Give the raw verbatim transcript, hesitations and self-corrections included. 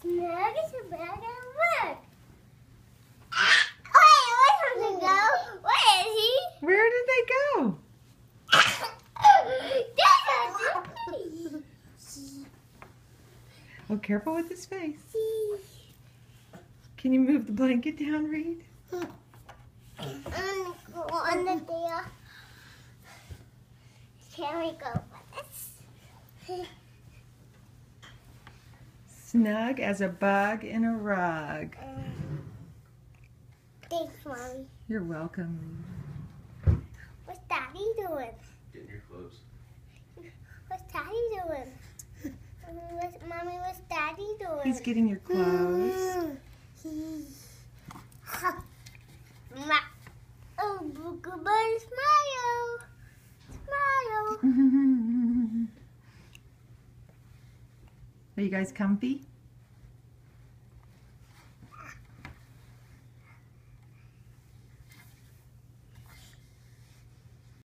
Snug is a bag of work. Wait, where did he go? Where is he? Where did they go? Oh, careful with his face. Can you move the blanket down, Reed? Um, go on the there. Can we go with this? Snug as a bug in a rug. Um, thanks, Mommy. You're welcome. What's Daddy doing? Getting your clothes. What's Daddy doing? What's, Mommy, what's Daddy doing? He's getting your clothes. Oh, goodbye, smile. Smile. Are you guys comfy?